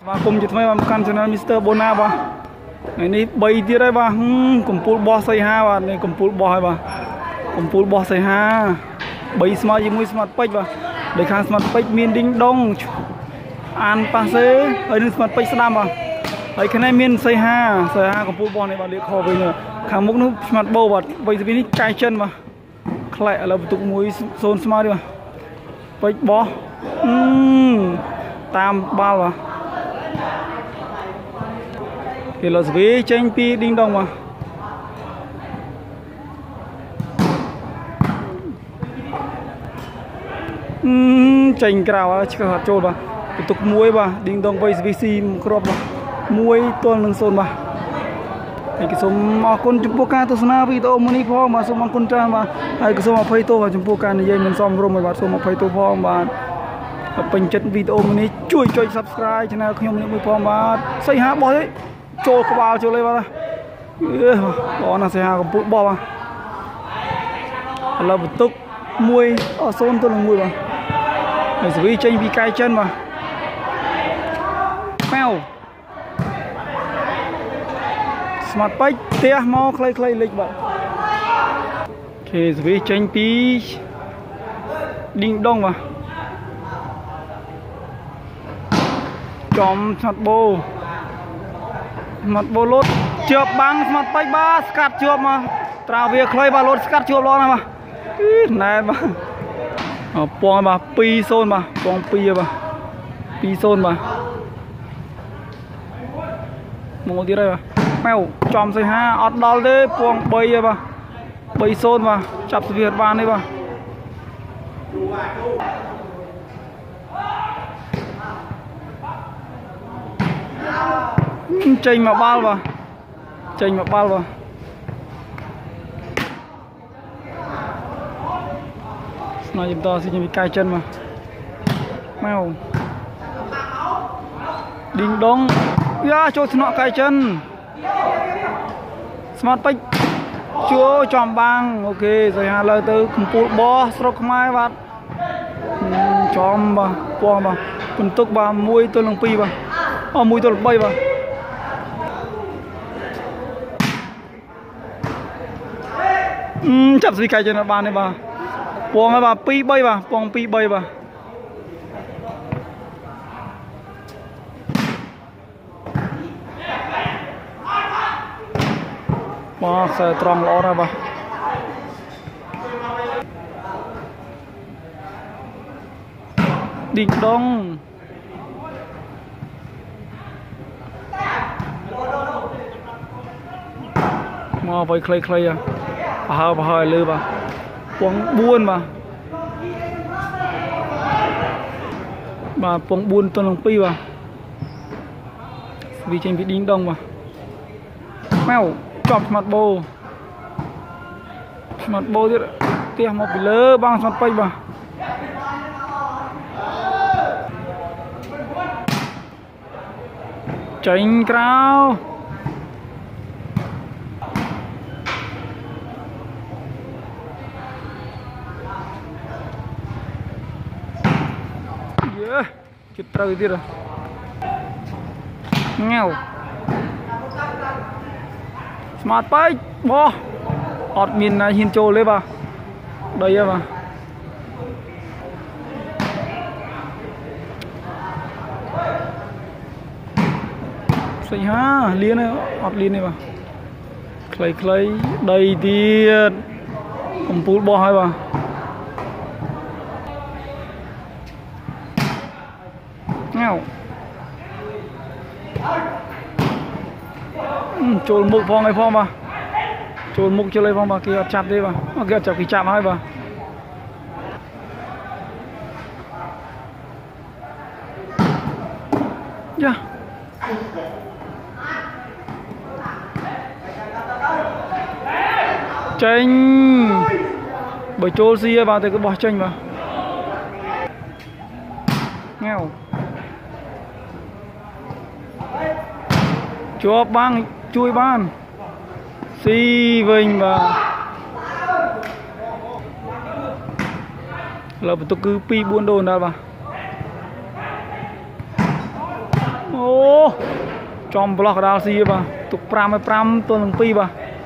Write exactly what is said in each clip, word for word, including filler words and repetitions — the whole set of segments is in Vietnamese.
và cùng chụp mấy căn cho nên Mister Bona ba này ní bay tiết đấy ba cùng pool boss Seyha ba này cùng pool boss ba cùng pool boss Seyha bay smart với mũi smart Pech ba để khang smart Pech miền đinh đông an passe ở đây smart Pech đam ba ở cái này miền Seyha Seyha cùng pool boss này ba để kho về nữa khang múc nước smart bow ba bay từ bênนี้cài chân ba lại là tụt mũi zone smart đi ba Pech boss tam ba ba thì là vì tranh pi đinh đông mà uhm, tranh cào chỉ có hạt trâu mà tục muối mà đinh đông vê xê crop mà muối tuần lưng sồn mà cái số mà con chụp bô ca tôi xem video money phò mà số mà con trai mà hay cái số mà phay tô và chụp bô ca này dây mình xong rồi mà số mà phay tô phò mà bình chất video money chui chui subscribe cho nên không những phò mà xây há bỏ đấy cho có bao cho lấy vào đó là Seyha có bút bò là một túc muôi ở xôn tôi là muôi mà để xử lý tranh bị cay chân mà mèo smart Pech tia mau clay clay lịch vậy thì xử lý tranh bị đinh đông mà chóm smart bô mặt bô lốt chụp băng mặt Pech ba scat chụp mà trào về khơi ba lốt scat chụp lo mà này mà ở pong mà pi xôn mà pong pi mà pi xôn mà một tí đây mà mèo chòm Seyha ọt đau đấy pong bay mà bay xôn mà chập việt van đấy mà tranh mà bao vào tranh mà bao vào nói giùm to xin bị cay chân mà mèo đinh đông ya cho nó cay chân smart Pech chưa chòm băng ok rồi hà lời từ pool boss stroke khmer bạn chòm bà quăng bà cùng túc bà muôi tôi lồng pi bà ở muôi tôi lồng bay bà uhm, chập gì cái cho nó bàn này bà quăng bà pi bay bà quăng pi bay bà bà sẽ tròn lọ ra bà đỉnh đông mà với clay clay à bà hơi bà hơi lư bà quăng buôn mà bà quăng buôn tuần lòng pi bà vì tranh bị đính đông mà mèo chọc mặt bô mặt bôទៀតtiếc một bị lơ băng mặt Pech bà tránh cao yeah chụp trâuទៀតrồi nghèo smart Pech bò ọt miền này hin trâu lấy bà đây à bà Seyha liên này ọt liên này bà clay clay đầy tiền cùng pool bò hai bà nghèo trồn mục phong này phong mà trồn mục cho lấy phong mà kia chặt đi mà kia chặt cái chạm hai bà yeah tranh bởi trôn xia vào thì cứ bỏ tranh vào nghèo cho băng chui ban si vinh và là tôi cứ pi buôn đồn ra bà ô chom block đào xì bà tục pram pram tôi lần pi bà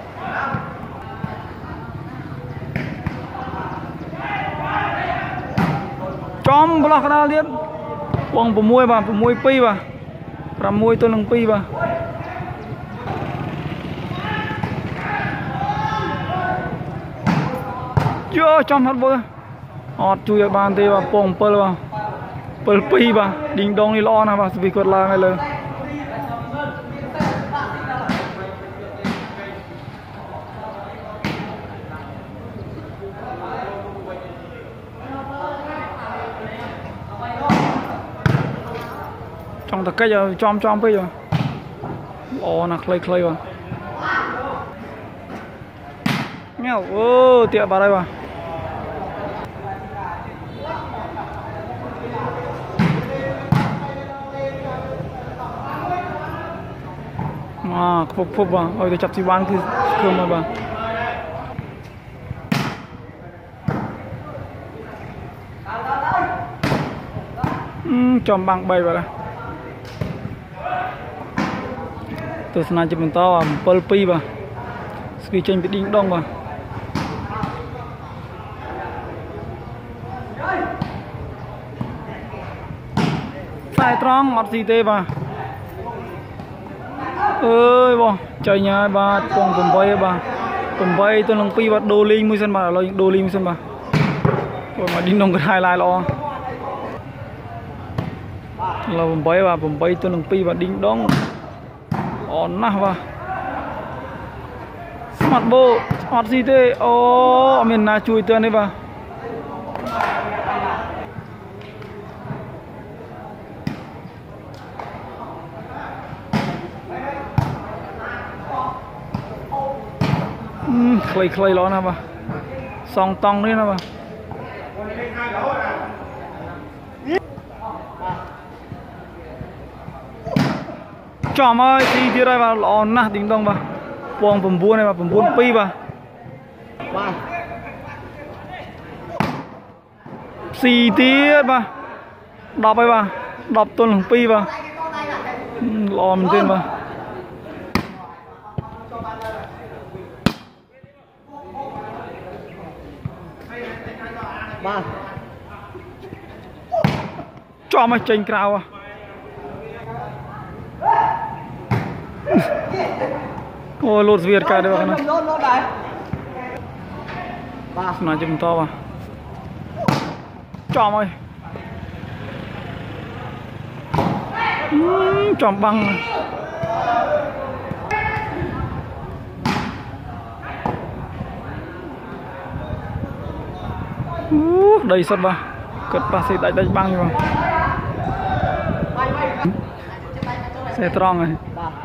chom block đào liên quăng bùm môi bà bùm môi pi bà pram môi tôi lần pi bà chưa chom hạt bơ ọt chui bàn tê bà pong pơ bà pơ pi bà đinh dong đi lo nè bà vì quật là ngay lời trong tất cả giờ chom chom bây giờ ồ nè clay clay vào nghèo ô tiện vào đây vào à phụp phụp vào ôi tôi chặt xì ban cứ cơm mà vào chom bằng bay vào đây tôi sẽ chụp to à pol pi vào ski trên bị đinh đông vào sai tròn ngọt gì tê vào ơi bo chơi nhà bà con cùng bay bà cùng bay tôi lòng pi vào đô linh mươi sân bà là đô linh sân bà rồi mà đinh đông cái hai lại lo là cùng bay bà cùng bay tôi lòng pi vào đinh đông on nè bà smart bo smart gì thế ô mình là chui tên đấy bà clay clay lo nè bà song tong đấy nè bà chòm ơi đi đi đây bà lon nè đỉnh đông bà quăng bùm bua này bà bùm bua pi bà xì tiết bà đọc ấy bà đọc tôn lòng pi bà lò mình tên bà bà cho mà tranh cao à ôi lột việt cả được này này chùm to vào chòm ơi chòm băng đây sắt ba cất ba xe đánh đánh băng vào xe tròn này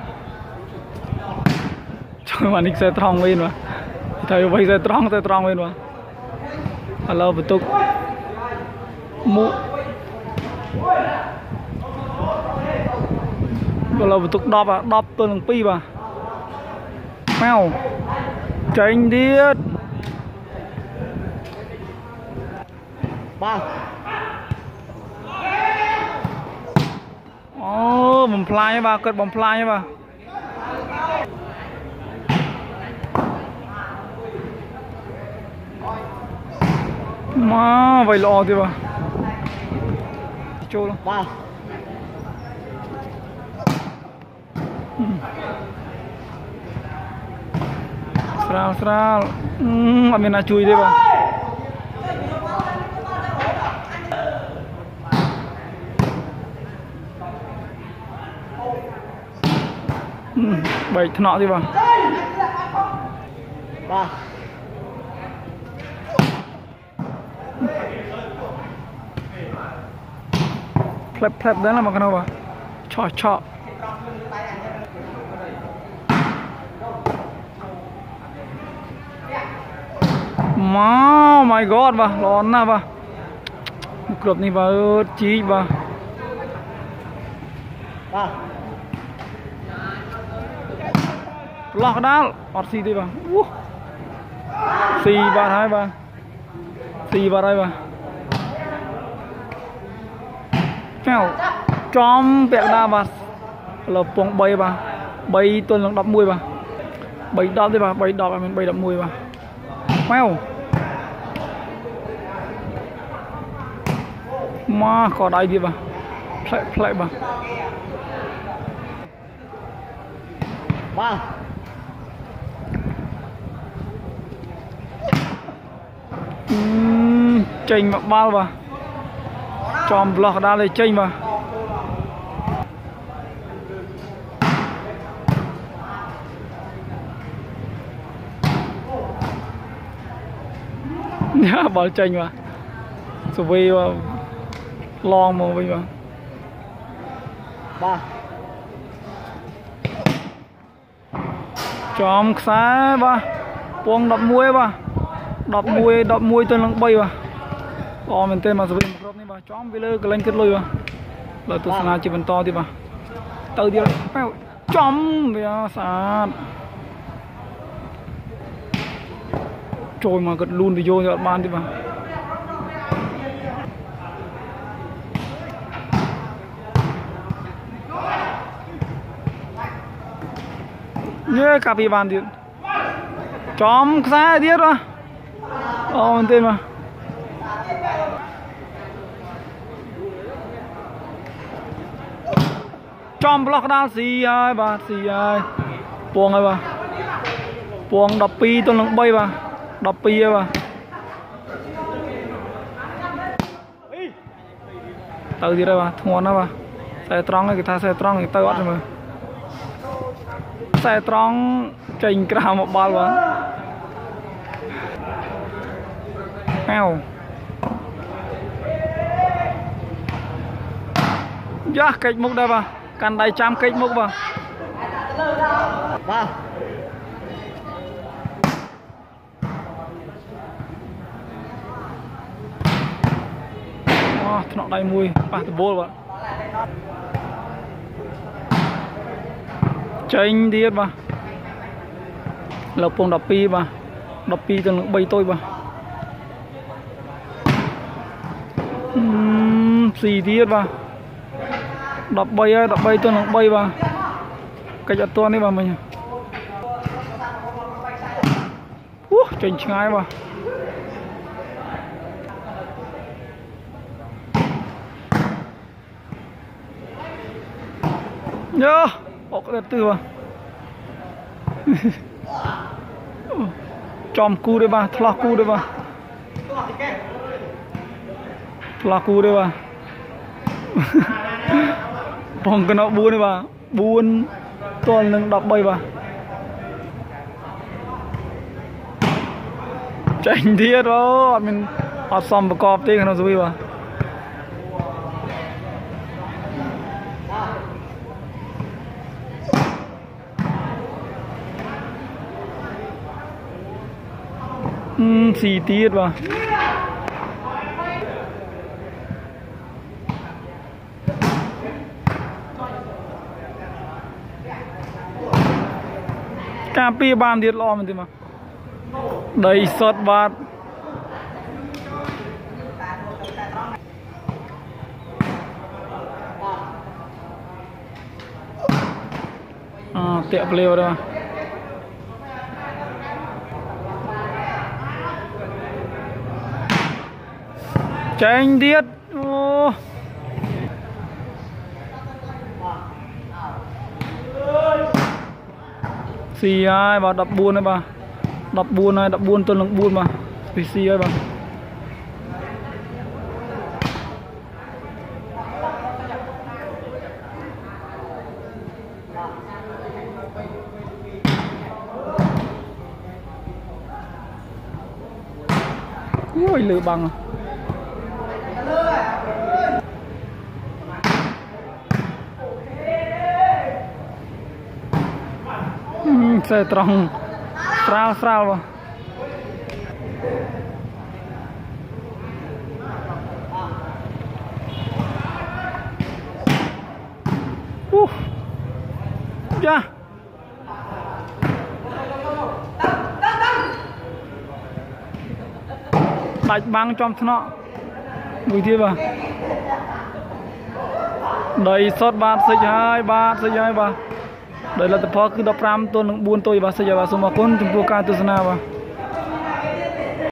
cho mà nick xe tròn lên mà thầy bây xe tròn xe tròn lên mà hello bật tục mũ hello bật tục đọc à đọc tôi lần pi bà mèo tránh điết ba ô bấm fly bà cất bấm fly bà mà vậy lọ thì bà trôi luôn ba sao sao mà mình là chui đi bà bảy nọ đi vào ba flip flip đó là một cái nào vào cho cho oh my god bà lon na bà một cột này vào chí bà ba lọt đá ọt xì đi bà xì ba hai bà xì ba đây bà phèo chom bẹc đa bà là pong bay bà bay tuần lần đập mùi bà bay đập đi bà bay đập mình bay đập mùi bà mèo mà có đại đi bà play play bà ba chênh mà bao bà chòm block ra lấy chênh bà nhá bảo chênh bà rồi vì long mà vì bà ba chòm xá bà buông đập muối bà đập muối đập muối tên lăng bay bà o mình tên mà rồi một rốt này bà chòm về lơ cái lên kết lôi bà là tôi sẽ chỉ vẫn to thì bà từ đi rồi chòm về sát trôi mà gật luôn thì vô cho bạn đi bà nhớ cà phê bàn điện chóm xa điết mà ồ mình tên mà chóm block đá xì ai bà xì ai buông ai bà buông đập pi tôi lăng bay bà đập pi ai bà từ đi đây bà thua nó bà xe tròn cái ta xe tròn cái tao bắt rồi mà xe tròn chênh cả một bao bà mèo dạ cách mục đây bà căn đầy trăm cách mục bà ba oh, nó đầy mùi bà từ bố bà chênh điết bà lộc phong đập pi bà đập pi cho nó bay tôi bà uhm, xì điết bà đập bay ấy, đập bay cho nó bay bà cái chặt tuần đấy bà mình uh, chênh ngay bà nhớ bọc cái từ bà chòm cu đây bà thla cu đây bà thla cu đây bà phòng cái nó buôn đây bà buôn toàn lưng đập bay bà chênh thiết đó mình học xong một cọp tí nó rồi bà uhm, xì tiết bà cà phê bàn điệt lo mình thì mà đầy sọt bát à tiệm lều đây mà chênh điết ô xì ai bà đập buôn đấy bà đập buôn này đập buôn tôi lưng buôn mà xì xì ơi bà ui lửa bằng à. Xe tròn frao frao mà uh ja bạch băng trong nó bùi thiê bà đầy sót ba xây hai ba xây hai ba đây là tập phó cứ đọc ram tôi bốn tôi và xây và số mà con chúng tôi ca tôi sana và